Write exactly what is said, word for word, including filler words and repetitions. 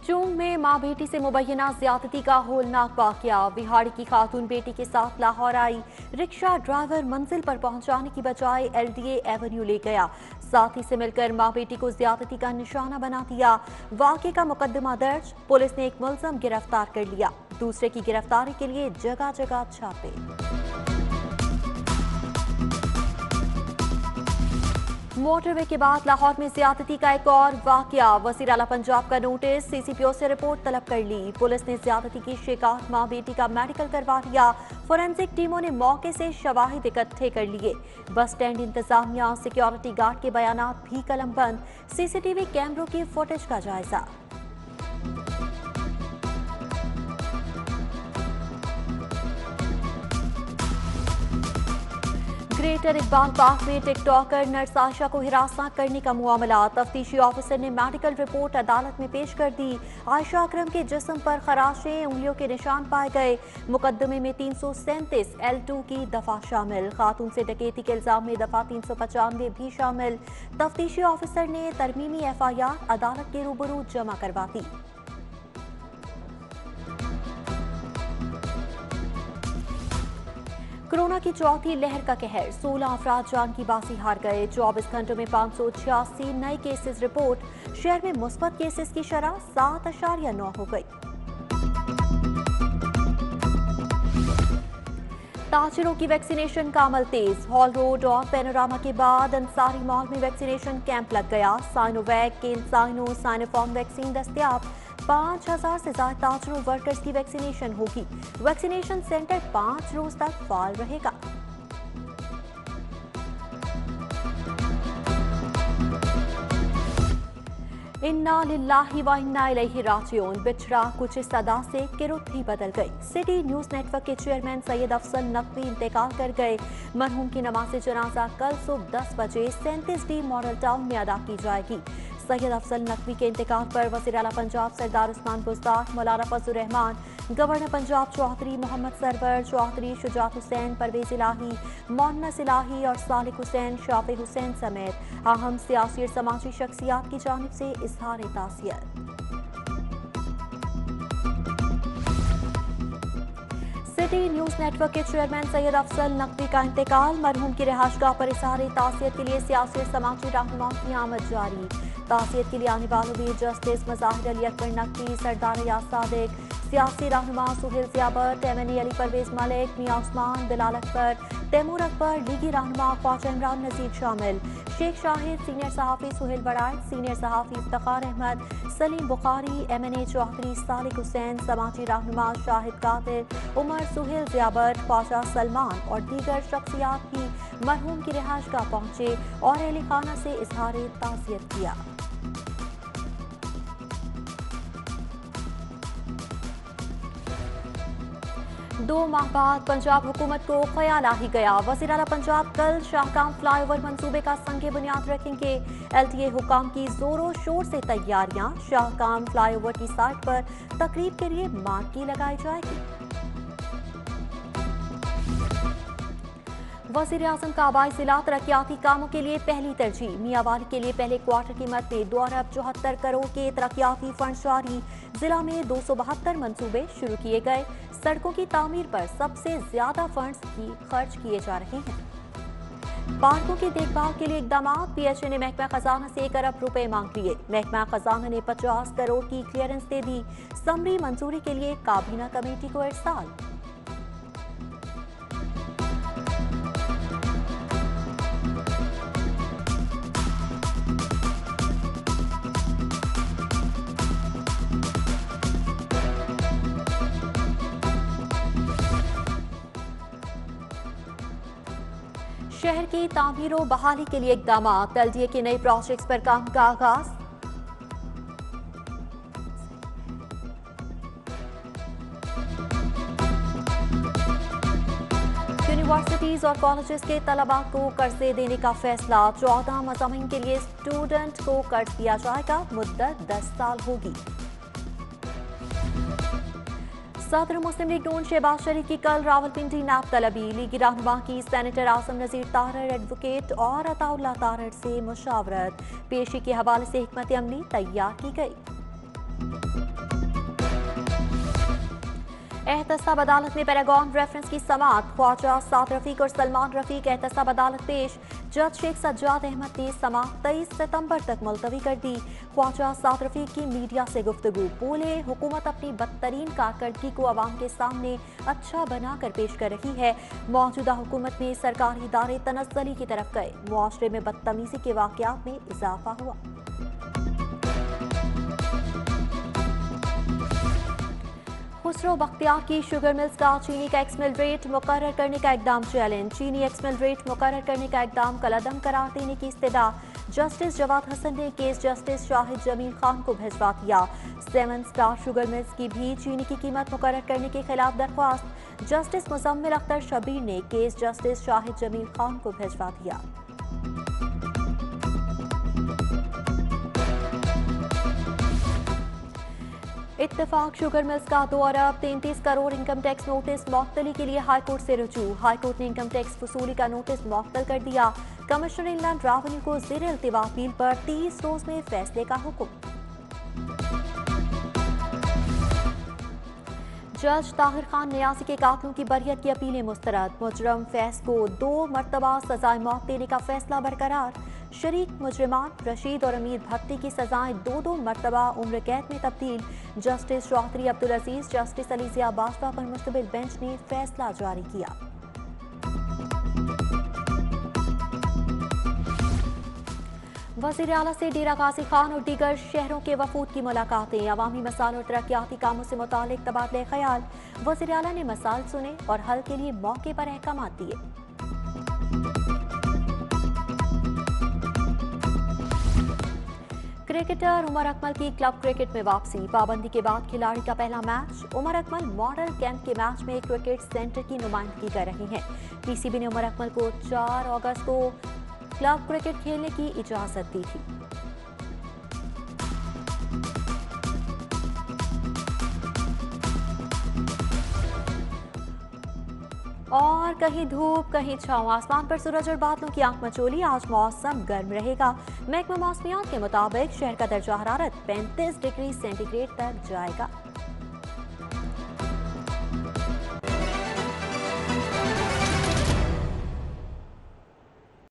चूंग में मां बेटी से मुबैना ज्यादती का होलनाक वाकया। बिहाड़ी की खातून बेटी के साथ लाहौर आई। रिक्शा ड्राइवर मंजिल पर पहुंचाने की बजाय एलडीए एवेन्यू ले गया। साथी से मिलकर मां बेटी को ज्यादती का निशाना बना दिया। वाकये का मुकदमा दर्ज। पुलिस ने एक मुलजम गिरफ्तार कर लिया। दूसरे की गिरफ्तारी के लिए जगह जगह छापे। मोटरवे के बाद लाहौर में ज्यादती का एक और वाकया। वज़ीर आला पंजाब का नोटिस, सीसीपीओ से रिपोर्ट तलब कर ली। पुलिस ने ज्यादती की शिकार मां बेटी का मेडिकल करवा लिया। फोरेंसिक टीमों ने मौके से शवाहिद इकट्ठे कर लिए। बस स्टैंड इंतजामिया, सिक्योरिटी गार्ड के बयानात भी कलमबंद। सीसीटीवी कैमरों की फुटेज का जायजा। ग्रेटर इकबाल पार्क में टिकटॉकर नर्स आशा को हिरासत करने का मामला। तफ्तीशी ऑफिसर ने मेडिकल रिपोर्ट अदालत में पेश कर दी। आयशा अकरम के जिस्म पर खराशें, उंगलियों के निशान पाए गए। मुकदमे में तीन सौ सैंतीस एल टू की दफा शामिल। खातून से डकैती के इल्जाम में दफा तीन सौ पचानवे भी शामिल। तफ्तीशी ऑफिसर ने तरमीमी एफ आई आर अदालत के रूबरू जमा करवा दी। कोरोना की चौथी लहर का कहर। सोलह अफराद जान की बाजी हार गए। चौबीस घंटों में पाँच सौ छियासी नए केसेस रिपोर्ट। शहर में मुस्बत केसेस की शरह सात अशारिया नौ हो गई। ताजिरों की वैक्सीनेशन का अमल तेज। हॉल रोड और पैनोरामा के बाद अंसारी मॉल में वैक्सीनेशन कैंप लग गया। साइनोवैक के साइनो साइनोफॉर्म वैक्सीन दस्तयाब। पाँच हजार से ज्यादा ताजिरों वर्कर्स की वैक्सीनेशन होगी। वैक्सीनेशन सेंटर पाँच रोज तक फाल रहेगा। इन्ना लिल्लाहि व इन्ना इलैहि राजिऊन। बिछड़ा कुछ इस अदा से किरुत ही बदल गई। सिटी न्यूज नेटवर्क के चेयरमैन सैयद अफजल नकवी इंतकाल कर गए। मरहूम की नमाज जनाजा कल सुबह दस बजे सैंतीस डी मॉडल टाउन में अदा की जाएगी। सैयद अफजल नकवी के इंतकाल पर वज़ीर आला पंजाब सरदार उस्मान बुज़दार, मौलाना फजलुर रहमान, गवर्नर पंजाब चौधरी मोहम्मद सरवर चौधरी, शुजात हुसैन, परवेज इलाही, मोहन्नस इलाही और सालिक हुसैन, शाफी हुसैन समेत अहम सियासी और समाजी शख्सियात की जानिब से इजहार ताज़ियत। सिटी न्यूज नेटवर्क के चेयरमैन सैयद अफजल नकवी का इंतकाल। मरहूम की रिहाइशगाह पर इजहार ताज़ियत के लिए सियासी और समाजी रहनुमाओं की आमद जारी। ताज़ियत के लिए आने वालों में जस्टिस मज़ाहिर अली अकबर नकवी, सरदार रियाज सादिक, सियासी रहनुमा Sohail Ziabat, M N A Ali Pervez Malik, Mian Usman, Bilal Akbar, Taimur Akbar, लीगी रहनुमा ख्वाजा इमरान नज़ीर शामिल। शेख शाहिद, सीनियर सहाफ़ी सुहेल बड़ाइच, सीनियर सहाफ़ी Iftikhar Ahmed, Saleem Bukhari, M N A Chaudhry, Salik Hussain, समाजी रहनुमा शाहिद कादिर, उमर, सुहेल ज़ियाबत, ख्वाजा सलमान और दीगर शख्सियात भी मरहूम की रिहाइशगाह पहुंचे और अहले खाना से इजहार ताज़ियत किया। दो माह बाद पंजाब हुकूमत को ख्याल आ ही गया। वज़ीर आला पंजाब कल शाहकाम फ्लाईओवर मंसूबे का संगे बुनियाद रखेंगे। एलटीए हुकाम की जोरों शोर से तैयारियां। शाहकाम फ्लाईओवर की साइट पर तकरीब के लिए मार्की लगाई जाएगी। वज़ीर आज़म का आबाई जिला तरक्याती कामों के लिए पहली तरजीह। मियांवाली के लिए पहले क्वार्टर कीमत में दो अरब चौहत्तर करोड़ के तरक्याती फंड जारी। जिला में दो सौ बहत्तर मनसूबे शुरू किए गए। सड़कों की तामीर पर सबसे ज्यादा फंड्स की खर्च किए जा रहे हैं। पार्कों की देखभाल के लिए इकदाम। पीएचए ने महकमा खजाना से एक अरब रुपए मांग लिए। महकमा खजाना ने पचास करोड़ की क्लियरेंस दे दी। समरी मंजूरी के लिए काबीना कमेटी को इरसाल। शहर की तामीर और बहाली के लिए इकदाम। एलडीए के नए प्रोजेक्ट्स पर काम का आगाज। यूनिवर्सिटीज और कॉलेजेस के तलबा को कर्जे देने का फैसला। चौदह मज़ामीन के लिए स्टूडेंट को कर्ज दिया जाएगा। मुद्दत दस साल होगी। सदर मुस्लिम लीग नून शहबाज शरीफ की कल रावलपिंडी नाब तलबी। लीगी रहनुमा की सेनेटर आजम नजीर तारड़, एडवोकेट और अताउल्लाह तारड़ से मुशावरत। पेशी के हवाले से हिकमत अमली तैयार की गई। एहतसाब अदालत में पैरागॉन रेफरेंस की समाअत। ख्वाजा साद रफीक और सलमान रफीक एहतसाब अदालत पेश। जज शेख सज्जाद अहमद ने समाअत तेईस सितंबर तक मुलतवी कर दी। ख्वाजा साद रफीक की मीडिया से गुफ्तगू। बोले, हुकूमत अपनी बदतरीन कारकर्दगी को अवाम के सामने अच्छा बनाकर पेश कर रही है। मौजूदा हुकूमत में सरकारी इदारे तनज़्ज़ुली की तरफ गए। मुआशरे में बदतमीजी के वाक़यात में इजाफा हुआ। खुसरो बख्तियार की शुगर मिल्स का चीनी का एक्समिल रेट मुकर्रर करने का इकदाम चैलेंज। चीनी एक्समिल रेट मुकर्रर करने का इकदाम कलअदम करार देने की इस्तदा। जस्टिस जवाद हसन ने केस जस्टिस शाहिद जमील खान को भिजवा दिया। सेवन स्टार शुगर मिल्स की भी चीनी की कीमत मुकर्रर करने के खिलाफ दरख्वास्त। जस्टिस मुजम्मिल अख्तर शबीर ने केस जस्टिस शाहिद जमील खान को भिजवा दिया। इत्तेफाक शुगर मिल्स का दो अरब तैंतीस करोड़ इनकम टैक्स नोटिस मअतली के लिए हाईकोर्ट से रुजू। हाईकोर्ट ने इनकम टैक्स वसूली का नोटिस मुअत्तल कर दिया। कमिश्नर इनलैंड रेवेन्यू को ज़ेर इल्तिवा अपील पर तीस रोज में फैसले का हुक्म। जज ताहिर खान न्यासी के कातलों की बरियत की अपीलें मुस्तरद। मुजरम फैज को दो मरतबा सजाए मौत देने का फैसला बरकरार। शरीक मुजरिमान रशीद और अमीर भट्टी की सजाएं दो दो मरतबा उम्र कैद में तब्दील। जस्टिस चौधरी अब्दुल अजीज, जस्टिस अलीजिया बाजवा पर मुश्तमिल बेंच ने फैसला जारी किया। वज़ीर आला से डेरा गाजी खान और दीगर शहरों के वफूद की मुलाकातें। अवामी मसाल और तरक्याती कामों से मुतालिक तबादले ख्याल। वज़ीर आला ने मसाल सुने और हल के लिए मौके पर अहकाम दिए। क्रिकेटर उमर अकमल की क्लब क्रिकेट में वापसी। पाबंदी के बाद खिलाड़ी का पहला match. Umar Akmal model camp के मैच में क्रिकेट सेंटर की नुमाइंदगी कर रहे हैं। पीसीबी ने उमर अकमल को चार अगस्त को क्लब क्रिकेट खेलने की इजाजत दी थी। और कहीं धूप कहीं छांव, आसमान पर सूरज और बादलों की आंख मचोली। आज मौसम गर्म रहेगा। महकमा मौसमियात के मुताबिक शहर का दर्जा हरारत पैंतीस डिग्री सेंटीग्रेड तक जाएगा।